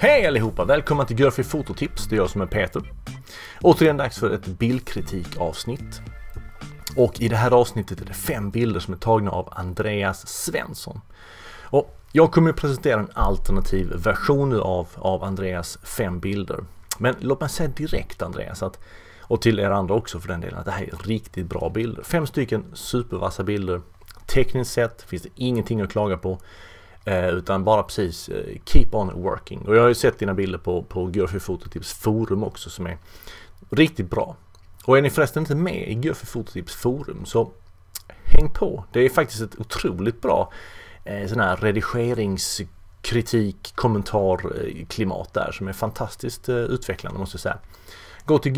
Hej allihopa, välkomna till Görfi Fototips, det är jag som är Peter. Återigen dags för ett bildkritikavsnitt. Och i det här avsnittet är det 5 bilder som är tagna av Andreas Svensson. Och jag kommer att presentera en alternativ version av Andreas 5 bilder. Men låt mig säga direkt Andreas, och till er andra också för den delen, att det här är riktigt bra bilder. 5 stycken supervassa bilder. Tekniskt sett finns det ingenting att klaga på. Utan bara precis keep on working. Och jag har ju sett dina bilder på Görfi Fototips forum också som är riktigt bra. Och är ni förresten inte med i Görfi Fototips forum så häng på. Det är faktiskt ett otroligt bra sån här redigeringskritik, kommentarklimat där som är fantastiskt utvecklande måste jag säga. Gå till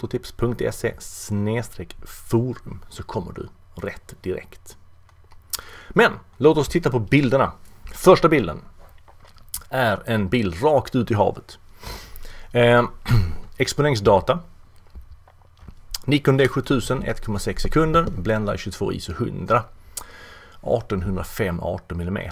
görfifototips.se/forum så kommer du rätt direkt. Men låt oss titta på bilderna. Första bilden är en bild rakt ut i havet. Exponeringsdata. Nikon D7000 1,6 sekunder, Blenda 22 ISO 100. 1805 18 mm.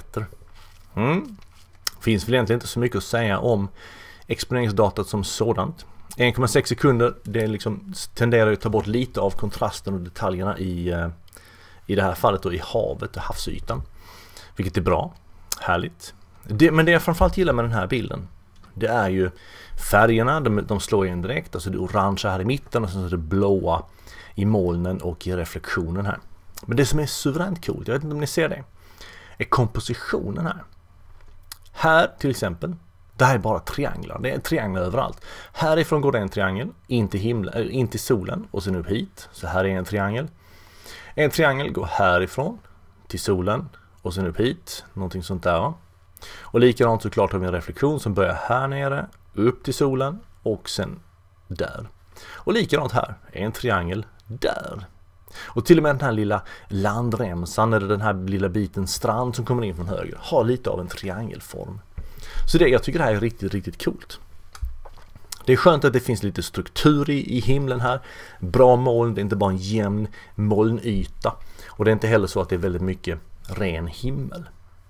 Finns väl egentligen inte så mycket att säga om exponeringsdatat som sådant. 1,6 sekunder, det liksom tenderar att ta bort lite av kontrasten och detaljerna i det här fallet då i havet och havsytan. Vilket är bra. Härligt. Men det jag framförallt gillar med den här bilden, det är ju färgerna, de slår in direkt. Alltså det orangea här i mitten och sen så det blåa i molnen och i reflektionen här. Men det som är suveränt coolt, jag vet inte om ni ser det, är kompositionen här. Här till exempel, det här är bara trianglar. Det är trianglar överallt. Härifrån går det en triangel in till solen och sen upp hit. Så här är en triangel. En triangel går härifrån till solen och sen upp hit, någonting sånt där. Och likadant såklart har vi en reflektion som börjar här nere, upp till solen och sen där. Och likadant här, en triangel där. Och till och med den här lilla landremsan eller den här lilla biten strand som kommer in från höger har lite av en triangelform. Så jag tycker det här är riktigt, riktigt coolt. Det är skönt att det finns lite struktur i himlen här. Bra moln, det är inte bara en jämn molnyta. Och det är inte heller så att det är väldigt mycket ren himmel.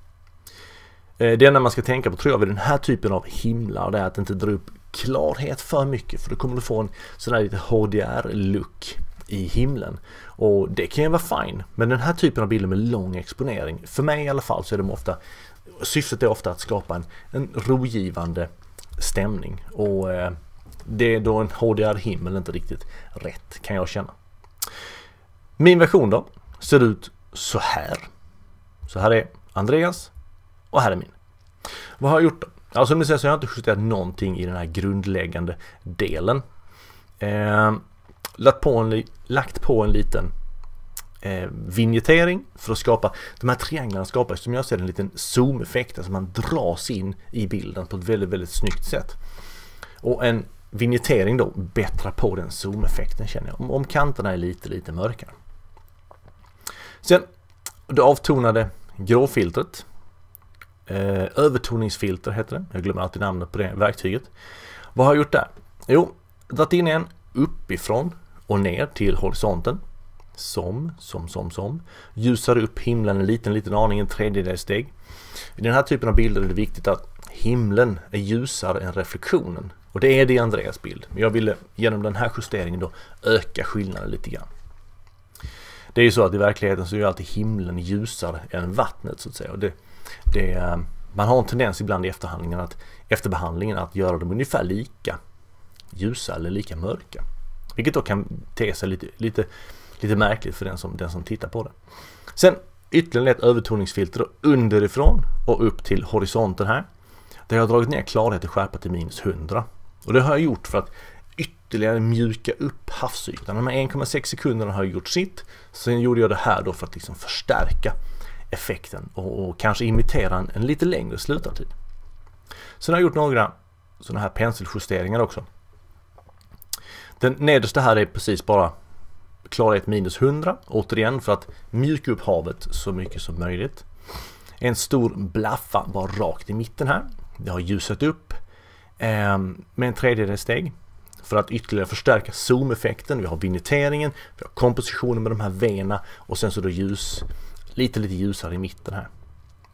Det enda man ska tänka på tror jag vid den här typen av himlar det är att inte dra upp klarhet för mycket. För då kommer du få en sån här lite HDR-look i himlen. Och det kan ju vara fine. Men den här typen av bilder med lång exponering, för mig i alla fall så är de ofta, syftet är ofta att skapa en rogivande stämning. Och det är då en HDR-himmel inte riktigt rätt kan jag känna. Min version då ser ut så här. Så här är Andreas och här är min. Vad har jag gjort då? Alltså som ni ser så har jag inte justerat någonting i den här grundläggande delen. Lagt på en liten vignettering för att skapa, de här trianglarna skapar som jag ser en liten zoom-effekt, alltså man dras in i bilden på ett väldigt, väldigt snyggt sätt. Och en vignettering då bättrar på den zoom-effekten känner jag, om kanterna är lite mörkare. Sen det avtonade gråfiltret, övertoningsfilter heter det, jag glömmer alltid namnet på det verktyget. Vad har jag gjort där? Jo, dragit in en uppifrån och ner till horisonten. Som ljusar upp himlen en liten aning, en tredjedels steg. I den här typen av bilder är det viktigt att himlen är ljusare än reflektionen. Och det är det i Andreas bild. Men jag ville genom den här justeringen då öka skillnaden lite grann. Det är ju så att i verkligheten så är ju alltid himlen ljusare än vattnet så att säga. Och man har en tendens ibland i efterbehandlingen att göra dem ungefär lika ljusa eller lika mörka. Vilket då kan te sig lite märkligt för den som tittar på det. Sen ytterligare ett övertoningsfilter underifrån och upp till horisonten här. Där jag har dragit ner klarhet och skärpa till -100. Och det har jag gjort för att ytterligare mjuka upp havsytan. De här 1,6 sekunderna har jag gjort sitt. Sen gjorde jag det här då för att liksom förstärka effekten och kanske imitera en lite längre slutartid. Sen har jag gjort några sådana här penseljusteringar också. Den nedersta här är precis bara klarhet -100, återigen för att mjuka upp havet så mycket som möjligt. En stor blaffa bara rakt i mitten här. Det har ljusat upp med en tredjedels steg för att ytterligare förstärka zoom-effekten. Vi har vignetteringen, vi har kompositionen med de här vena och sen så då lite ljusare i mitten här.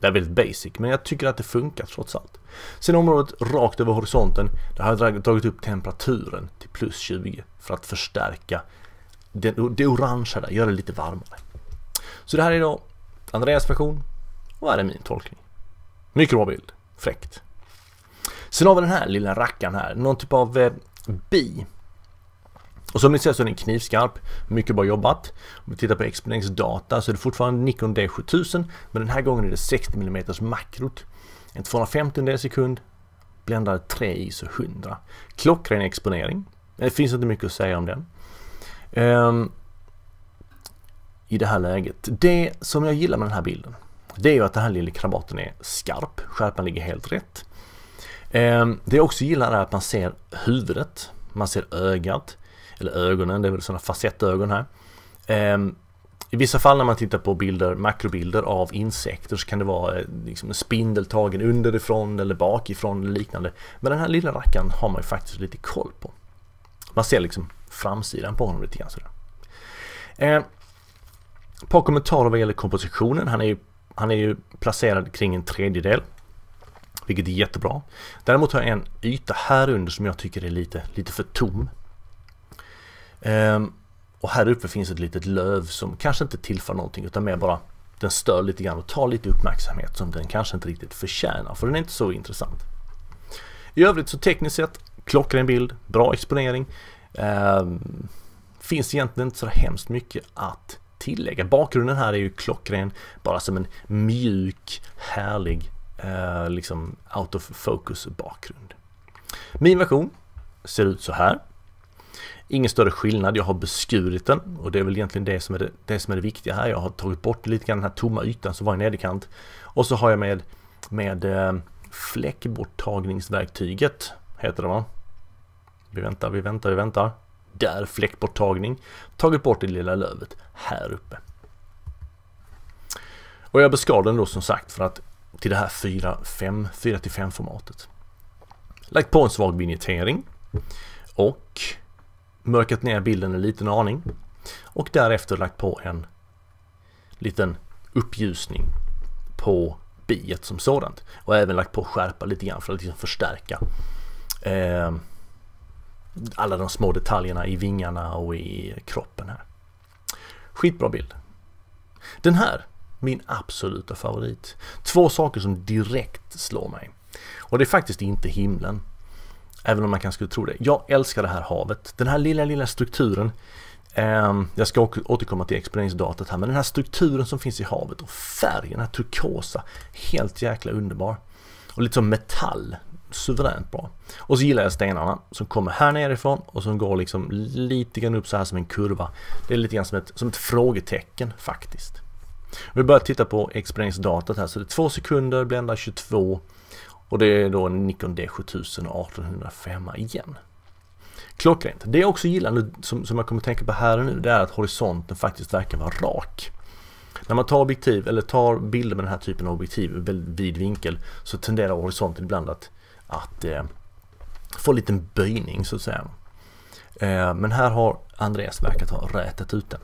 Det är väldigt basic, men jag tycker att det funkar trots allt. Sen området rakt över horisonten, där har jag dragit upp temperaturen till plus 20 för att förstärka det orangea där, göra det lite varmare. Så det här är då Andreas version och här är min tolkning. Mycket bra bild, fräckt. Sen har vi den här lilla rackaren här, någon typ av bi. Och som ni ser så är den knivskarp, mycket bra jobbat. Om vi tittar på exponeringsdata så är det fortfarande Nikon D7000, men den här gången är det 60 mm makrot. En 250 sekund, bländar 3 ISO 100. Klockren exponering, det finns inte mycket att säga om den. I det här läget. Det som jag gillar med den här bilden, det är ju att den här lilla krabaten är skarp, skärpan ligger helt rätt. Det jag också gillar är att man ser huvudet, man ser ögat, eller ögonen, det är väl sådana facettögon här. I vissa fall när man tittar på bilder, makrobilder av insekter, så kan det vara liksom en spindel tagen underifrån eller bakifrån eller liknande. Men den här lilla rackaren har man ju faktiskt lite koll på. Man ser liksom framsidan på honom lite grann sådär. Ett par kommentarer vad gäller kompositionen. Han är ju placerad kring en tredjedel, vilket är jättebra. Däremot har jag en yta här under som jag tycker är lite för tom. Och här uppe finns ett litet löv som kanske inte tillför någonting, utan mer bara den stör lite grann och tar lite uppmärksamhet som den kanske inte riktigt förtjänar, för den är inte så intressant. I övrigt så tekniskt sett, klockren bild, bra exponering. Finns egentligen inte så hemskt mycket att tillägga. Bakgrunden här är ju klockren, bara som en mjuk, härlig liksom out of focus bakgrund. Min version ser ut så här. Ingen större skillnad, jag har beskurit den och det är väl egentligen det som är det viktiga här. Jag har tagit bort lite grann den här tomma ytan som var i nederkant, och så har jag med fläckborttagningsverktyget, heter det va? Vi väntar. Där, fläckborttagning. Tagit bort det lilla lövet här uppe. Och jag beskar den då som sagt för att till det här 4:5 formatet. Lagt på en svag vignettering och mörkat ner bilden en liten aning, och därefter lagt på en liten uppljusning på biet som sådant, och även lagt på skärpa lite grann för att liksom förstärka alla de små detaljerna i vingarna och i kroppen här. Skitbra bild. Den här, min absoluta favorit. 2 saker som direkt slår mig, och det är faktiskt inte himlen, även om man kanske skulle tro det. Jag älskar det här havet. Den här lilla strukturen. Jag ska återkomma till exponeringsdatat här. Men den här strukturen som finns i havet och färgen, den här turkosa. Helt jäkla underbar. Och lite som metall. Suveränt bra. Och så gillar jag stenarna som kommer här nerifrån och som går liksom lite grann upp så här som en kurva. Det är lite grann som ett frågetecken faktiskt. Vi börjar titta på exponeringsdatat här. Så det är 2 sekunder, bländar 22. Och det är då en Nikon D7000 1805 igen. Klockrent. Det jag också gillar nu, som jag kommer att tänka på här och nu, det är att horisonten faktiskt verkar vara rak. När man tar objektiv eller tar bilder med den här typen av objektiv i väldigt vid vinkel, så tenderar horisonten ibland att få en liten böjning så att säga. Men här har Andreas verkat ha rätat ut den.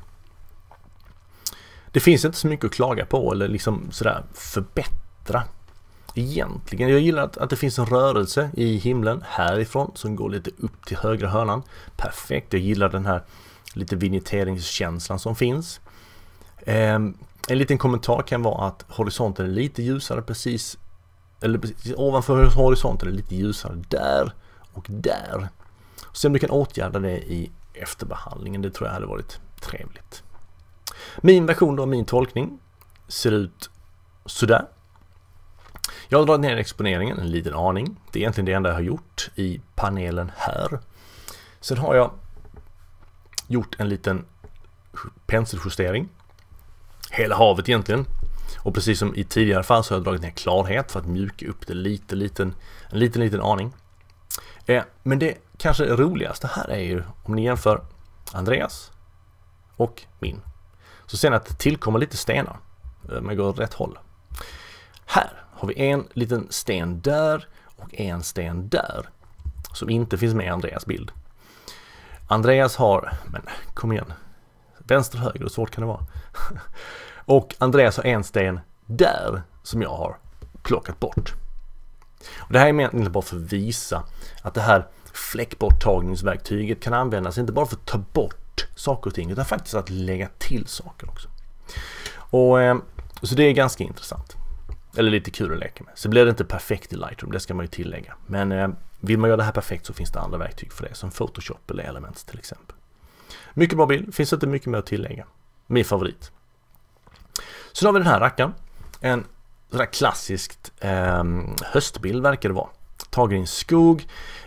Det finns inte så mycket att klaga på eller liksom sådär förbättra. Egentligen, jag gillar att det finns en rörelse i himlen härifrån som går lite upp till högra hörnan. Perfekt, jag gillar den här lite vignetteringskänslan som finns. En liten kommentar kan vara att horisonten är lite ljusare precis ovanför horisonten är lite ljusare där och där. Se om du kan åtgärda det i efterbehandlingen, det tror jag hade varit trevligt. Min version då, min tolkning ser ut sådär. Jag har dragit ner exponeringen en liten aning. Det är egentligen det enda jag har gjort i panelen här. Sen har jag gjort en liten penseljustering. Hela havet egentligen. Och precis som i tidigare fall så har jag dragit ner klarhet för att mjuka upp det en liten aning. Men det kanske roligaste här är ju om ni jämför Andreas och min. Så ser ni att det tillkommer lite stenar. Man går åt rätt håll. Här har vi en liten sten där och en sten där som inte finns med i Andreas bild. Andreas har, men kom igen, vänster höger, hur svårt kan det vara? Och Andreas har en sten där som jag har plockat bort. Och det här är egentligen bara för att visa att det här fläckborttagningsverktyget kan användas inte bara för att ta bort saker och ting utan faktiskt att lägga till saker också. Och så det är ganska intressant. Eller lite kul att leka med. Så blir det inte perfekt i Lightroom, det ska man ju tillägga. Men vill man göra det här perfekt så finns det andra verktyg för det, som Photoshop eller Elements till exempel. Mycket bra bild, finns inte mycket mer att tillägga. Min favorit. Så då har vi den här rackaren. En sån där klassiskt höstbild verkar det vara. Tagen i en skog.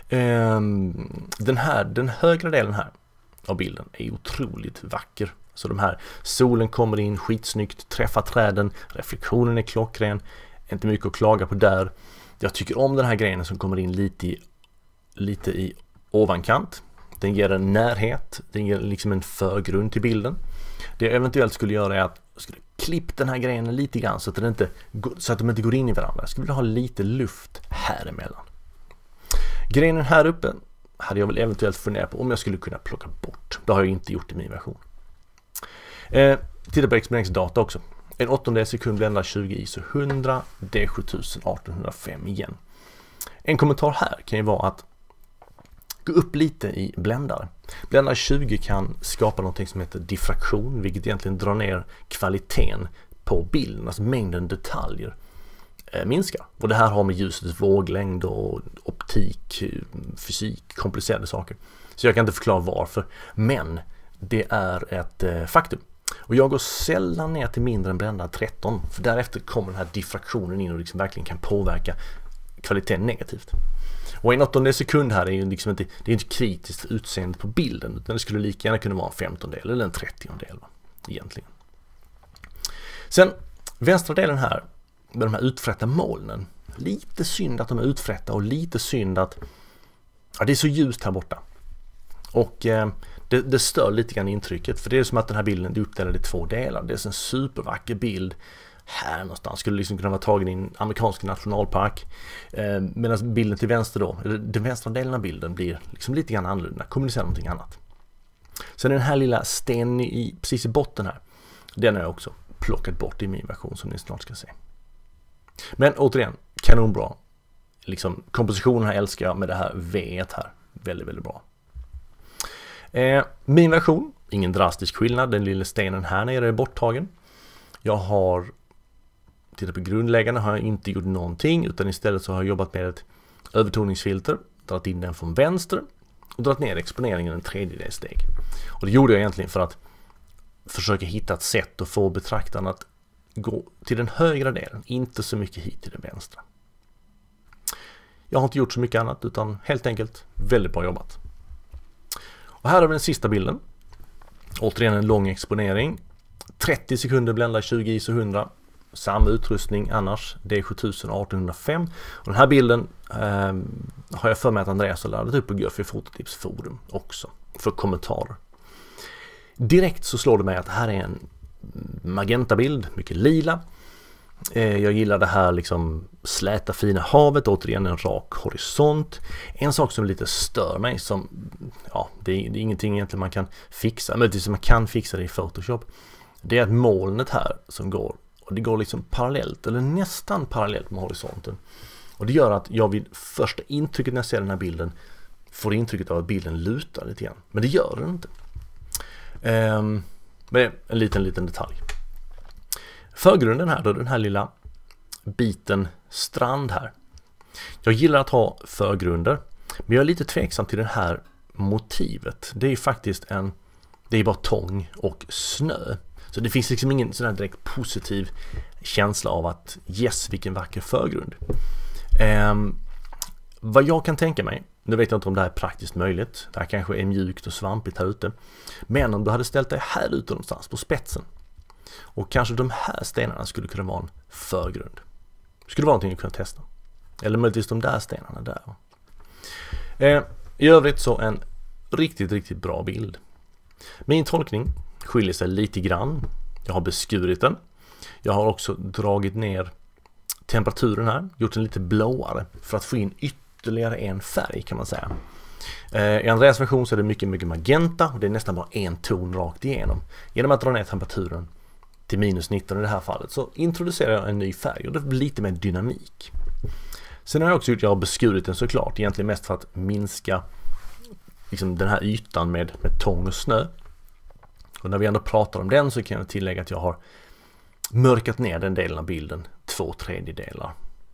Den högra delen här av bilden är otroligt vacker. Så de här, solen kommer in skitsnyggt, träffar träden, reflektionen är klockren, inte mycket att klaga på där. Jag tycker om den här grenen som kommer in lite i ovankant. Den ger en närhet, den ger liksom en förgrund till bilden. Det jag eventuellt skulle göra är att jag skulle klippa den här grenen lite grann så att de inte går in i varandra. Jag skulle vilja ha lite luft här emellan. Grenen här uppe hade jag väl eventuellt funderat på om jag skulle kunna plocka bort. Det har jag inte gjort i min version. Titta på exponeringsdata också. En 1/8 sekund bländar 20 ISO 100, D7000 1805 igen. En kommentar här kan ju vara att gå upp lite i bländare. Bländare 20 kan skapa något som heter diffraktion, vilket egentligen drar ner kvaliteten på bilden, alltså mängden detaljer minskar. Och det här har med ljusets våglängd och optik, fysik, komplicerade saker. Så jag kan inte förklara varför, men det är ett faktum. Och jag går sällan ner till mindre än bländare 13, för därefter kommer den här diffraktionen in och liksom verkligen kan påverka kvaliteten negativt. Och en 1/8 sekund här är ju liksom inte, det är inte kritiskt utseende på bilden, utan det skulle lika gärna kunna vara en 15-del eller en 30-del egentligen. Sen vänstra delen här med de här utfrätta molnen. Lite synd att de är utfrätta och lite synd att det är så ljust här borta. Och det stör lite grann intrycket, för det är som att den här bilden är uppdelad i 2 delar. Det är en supervacker bild här någonstans, skulle liksom kunna vara tagen i en amerikansk nationalpark, medan bilden till vänster då, eller den vänstra delen av bilden blir liksom lite grann annorlunda, kommunicerar någonting annat. Sen den här lilla stenen precis i botten här, den har jag också plockat bort i min version som ni snart ska se. Men återigen, kanonbra. Liksom, kompositionen här älskar jag med det här V-et här, väldigt, väldigt bra. Min version, ingen drastisk skillnad, den lilla stenen här nere är borttagen. Jag har tittat på grundläggande, har jag inte gjort någonting, utan istället så har jag jobbat med ett övertoningsfilter, dragit in den från vänster och dragit ner exponeringen en 1/3 steg. Och det gjorde jag egentligen för att försöka hitta ett sätt att få betraktaren att gå till den högra delen, inte så mycket hit till den vänstra. Jag har inte gjort så mycket annat, utan helt enkelt väldigt bra jobbat. Och här har vi den sista bilden. Återigen en lång exponering. 30 sekunder bländar 20 ISO 100. Samma utrustning annars. D7000 1805. Och den här bilden har jag för mig att Andreas har laddat upp på Guffy Fototips forum också. För kommentarer. Direkt så slår det mig att det här är en magentabild. Mycket lila. Jag gillar det här liksom släta fina havet, återigen en rak horisont. En sak som lite stör mig, som det är ingenting egentligen man kan fixa, men man kan fixa det i Photoshop. Det är att molnet här som går, och det går liksom parallellt eller nästan parallellt med horisonten. Och det gör att jag vid första intrycket när jag ser den här bilden får intrycket av att bilden lutar lite grann, men det gör den inte. Men en liten detalj. Förgrunden här då, den här lilla biten strand här. Jag gillar att ha förgrunder, men jag är lite tveksam till det här motivet. Det är faktiskt det är bara tång och snö. Så det finns liksom ingen sån här direkt positiv känsla av att yes, vilken vacker förgrund. Vad jag kan tänka mig, nu vet jag inte om det här är praktiskt möjligt. Det här kanske är mjukt och svampigt här ute. Men om du hade ställt dig här ute någonstans på spetsen, och kanske de här stenarna skulle kunna vara en förgrund. Skulle vara någonting att kunna testa. Eller möjligtvis de där stenarna där. I övrigt så en riktigt bra bild. Min tolkning skiljer sig lite grann. Jag har beskurit den. Jag har också dragit ner temperaturen här. Gjort den lite blåare för att få in ytterligare en färg, kan man säga. I Andreas version så är det mycket magenta, och det är nästan bara en ton rakt igenom. Genom att dra ner temperaturen till minus 19 i det här fallet, så introducerar jag en ny färg och det blir lite mer dynamik. Sen har jag också gjort, jag har beskurit den såklart, egentligen mest för att minska liksom den här ytan med tång och snö. Och när vi ändå pratar om den så kan jag tillägga att jag har mörkat ner den delen av bilden 2/3.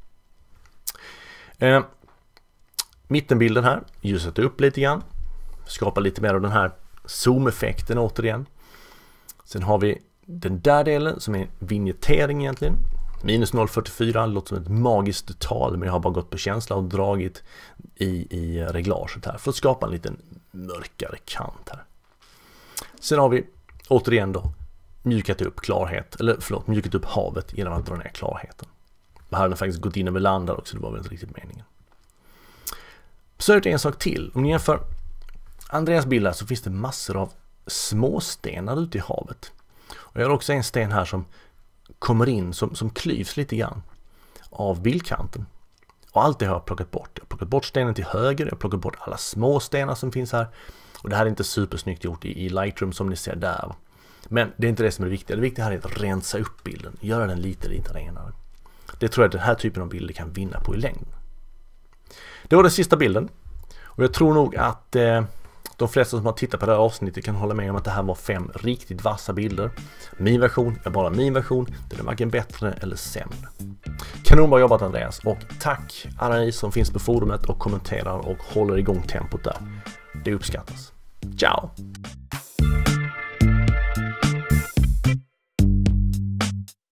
Mittenbilden här, ljusat upp lite grann, skapar lite mer av den här zoom-effekten återigen. Sen har vi den där delen som är vignettering egentligen. Minus 0,44 låter som ett magiskt tal, men jag har bara gått på känsla och dragit i reglaget här för att skapa en liten mörkare kant här. Sen har vi återigen då mjukat upp mjukat upp havet genom att dra ner klarheten. Här har den faktiskt gått in över land också, det var väl inte riktigt meningen. Så är det en sak till. Om ni jämför Andreas bilder så finns det massor av småstenar ute i havet. Och jag har också en sten här som kommer in, som klyvs lite grann av bildkanten. Och allt det har jag plockat bort. Jag har plockat bort stenen till höger, jag har plockat bort alla små stenar som finns här. Och det här är inte supersnyggt gjort i Lightroom som ni ser där. Men det är inte det som är det viktiga. Det viktiga här är att rensa upp bilden, göra den lite renare. Det tror jag att den här typen av bilder kan vinna på i längden. Det var den sista bilden. Och jag tror nog att de flesta som har tittat på det här avsnittet kan hålla med om att det här var 5 riktigt vassa bilder. Min version är bara min version. Den är varken bättre eller sämre. Kanonbra jobbat Andreas, och tack alla ni som finns på forumet och kommenterar och håller igång tempot där. Det uppskattas. Ciao!